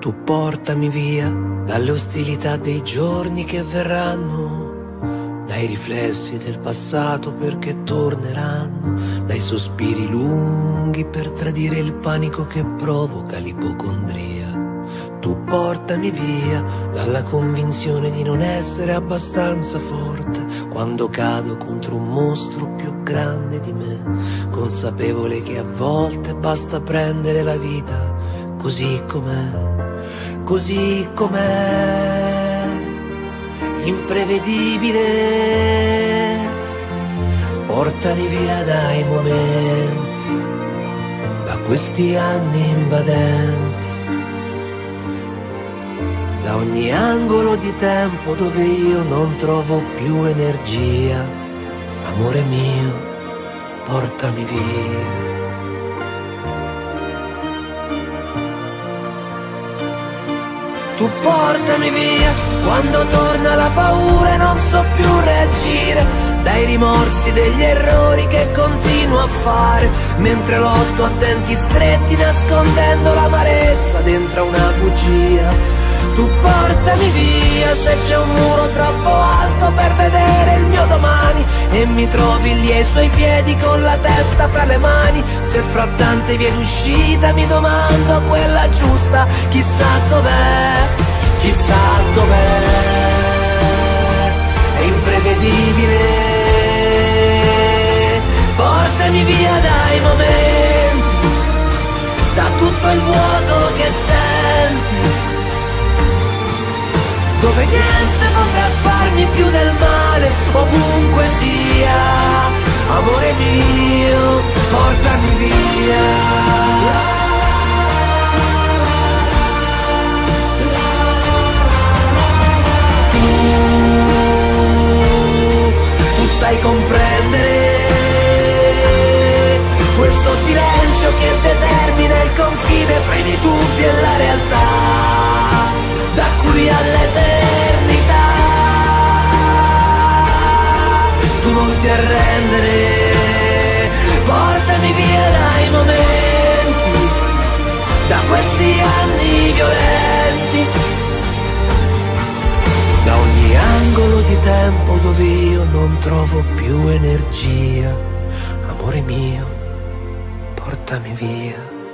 Tu portami via dalle ostilità dei giorni che verranno, dai riflessi del passato perché torneranno, dai sospiri lunghi per tradire il panico che provoca l'ipocondria. Tu portami via dalla convinzione di non essere abbastanza forte quando cado contro un mostro più grande di me, consapevole che a volte basta prendere la vita così com'è, imprevedibile. Portami via dai momenti, da questi anni invadenti, da ogni angolo di tempo dove io non trovo più energia. Amore mio, portami via. Tu portami via quando torna la paura e non so più reagire, dai rimorsi degli errori che continuo a fare, mentre lotto a denti stretti nascondendo l'amarezza dentro una bugia. Tu portami via se c'è un muro troppo alto per vedere il mio domani e mi trovi lì ai suoi piedi con la testa fra le mani. Se fra tante vie d'uscita mi domando quella giusta, chissà dov'è, chissà dov'è. È imprevedibile. Portami via dai momenti, da tutto il vuoto che senti, dove niente potrà farmi più del male, ovunque sia. Amore mio, portami via. Tu sai comprendere questo silenzio che determina il confine fra i miei dubbi e la realtà, da qui all'eternità. Tu non ti arrendere, portami via dai momenti, da questi anni violenti, da ogni angolo di tempo dove io non trovo più energia. Amore mio, portami via.